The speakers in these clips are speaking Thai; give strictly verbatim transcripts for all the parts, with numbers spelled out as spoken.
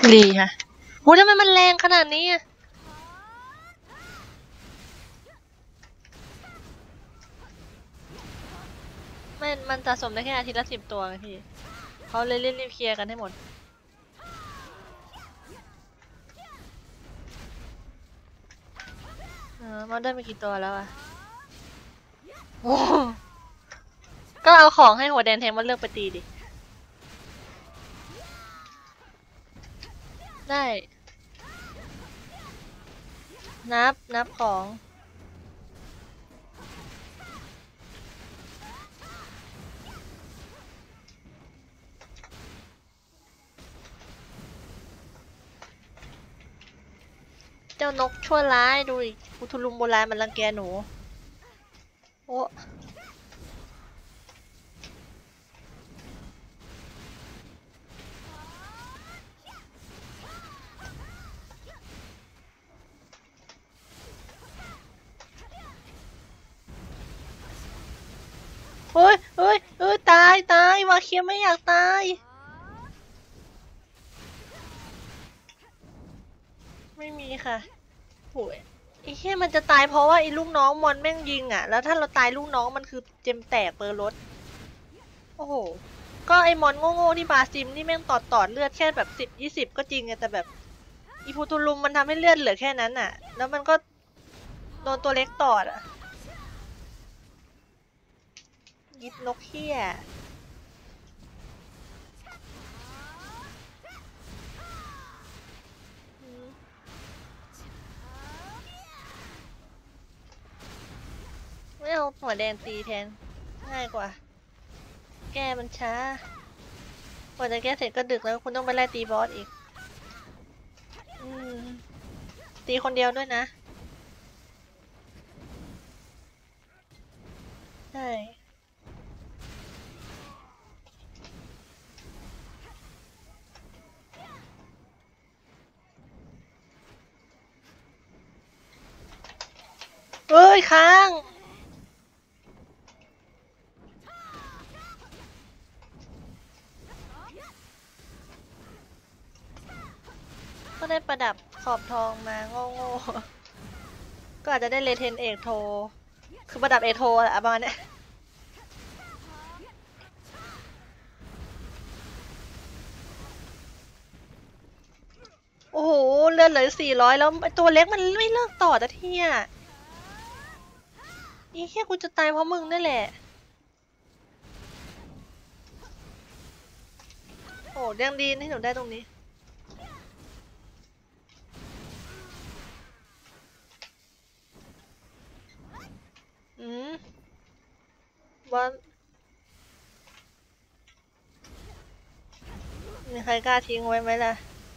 รีค่ะโหทำไมมันแรงขนาดนี้อ่ะมันมันสะสมได้แค่อาทิตย์ละสิบตัวไงพี่เขาเลยรีบๆเคลียร์กันให้หมดเออมันได้ไปกี่ตัวแล้วอ่ะโอ้ก็เอาของให้หัวแดนแทนมันเลือกไปตีดิได้นับนับของเจ้านกชั่วร้ายดูอีกอุทุลุมโบราณมันรังแกหนูโอ้เฮ้ยเฮ้ยเฮ้ยตายตายวาเคียไม่อยากตายไม่มีค่ะโหยไอ้เหี้ยมันจะตายเพราะว่าไอ้ลูกน้องมอนแม่งยิงอ่ะแล้วถ้าเราตายลูกน้องมันคือเจมแตกเปอร์รถโอ้โหก็ไอ้มอนโง่ๆที่บาซิมนี่แม่งตอดตอดเลือดแค่แบบสิบยี่สิบก็จริงไงแต่แบบอีพูตูลุมมันทำให้เลือดเหลือแค่นั้นอ่ะแล้วมันก็โดนตัวเล็กตอดอ่ะยิบนกเหี้ยไม่เอาหัวแดงตีแทนง่ายกว่าแก้มันช้ากว่าจะแก้เสร็จก็ดึกแล้วคุณต้องไปไล่ตีบอสอีกอืมตีคนเดียวด้วยนะใช่เอ้ยค้างก็ได้ประดับขอบทองมาโง่ๆก็อาจจะได้เลเทนเอกโทคือประดับเอกโทอะประมาณเนี้ยโอ้โหเลือดเหลือสี่ร้อยแล้วตัวเล็กมันไม่เลิกต่อแต่ทีอ่ะอีเหี้ยกูจะตายเพราะมึงนั่นแหละโอ้ยังดีที่หนูได้ตรงนี้อืมว่ามีใครกล้าทิ้งไว้ไหมล่ะ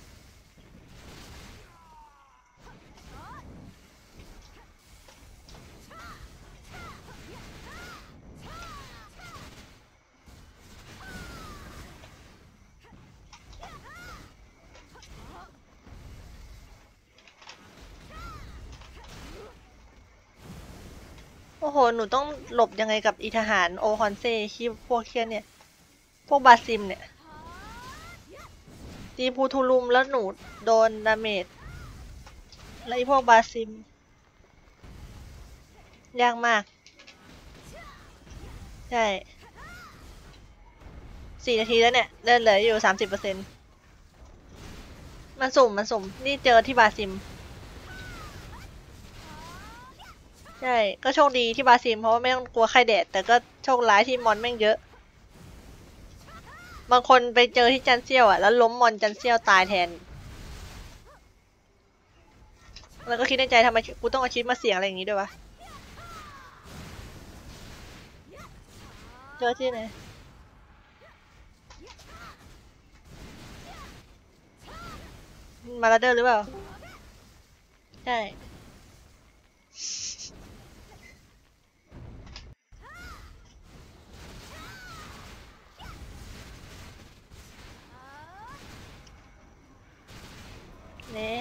โอ้โหหนูต้องหลบยังไงกับอีทหารโอคอนเซ่ที่พวกเคียนเนี่ยพวกบาซิมเนี่ยตีพูทูลุมแล้วหนูโดนดาเมจแล้วไอ้พวกบาซิมยากมากใช่สี่นาทีแล้วเนี่ยเลือดเหลืออยู่สามสิบเปอร์เซ็นต์มันสุ่มมันสุ่มนี่เจอที่บาซิมใช่ก็โชคดีที่บาซิมเพราะว่าไม่ต้องกลัวไข้แดดแต่ก็โชคร้ายที่มอนแม่งเยอะบางคนไปเจอที่จันเซียวอ่ะแล้วล้มมอนจันเซียวตายแทนแล้วก็คิดในใจทำไมกูต้องเอาชีวิตมาเสี่ยงอะไรอย่างงี้ด้วยวะเจอที่ไหนมาลาเดอร์หรือเปล่าใช่เน่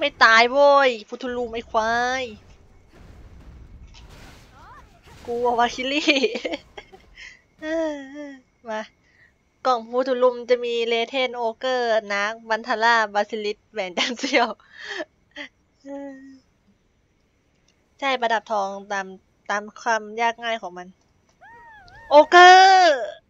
ไม่ตายโว้ยพุทุลูไม่ควายกูวาคิลี่ มากล่องพุทุลุมจะมีเลเทนโอเกอร์นาร์กบันทาร่าบาซิลิสแหวนจันเซียวใช่ประดับทองตามตามความยากง่ายของมัน โอเกอร์